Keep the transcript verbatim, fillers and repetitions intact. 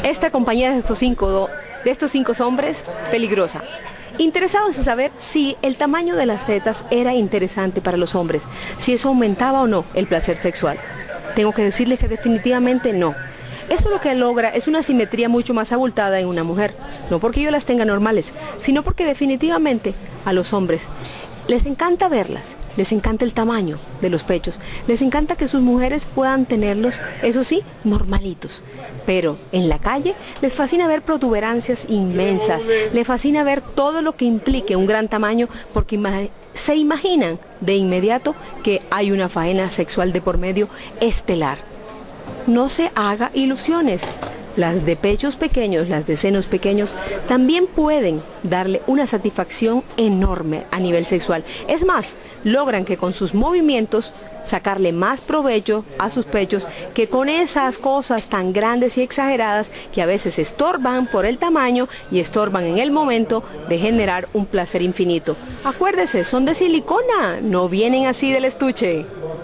esta compañía de estos cinco, de estos cinco hombres peligrosa. Interesados en saber si el tamaño de las tetas era interesante para los hombres, si eso aumentaba o no el placer sexual. Tengo que decirles que definitivamente no. Eso lo que logra es una simetría mucho más abultada en una mujer, no porque yo las tenga normales, sino porque definitivamente a los hombres les encanta verlas, les encanta el tamaño de los pechos, les encanta que sus mujeres puedan tenerlos, eso sí, normalitos. Pero en la calle les fascina ver protuberancias inmensas, les fascina ver todo lo que implique un gran tamaño porque ima- se imaginan de inmediato que hay una faena sexual de por medio estelar. No se haga ilusiones. Las de pechos pequeños, las de senos pequeños, también pueden darle una satisfacción enorme a nivel sexual. Es más, logran que con sus movimientos sacarle más provecho a sus pechos que con esas cosas tan grandes y exageradas que a veces estorban por el tamaño y estorban en el momento de generar un placer infinito. Acuérdese, son de silicona, no vienen así del estuche.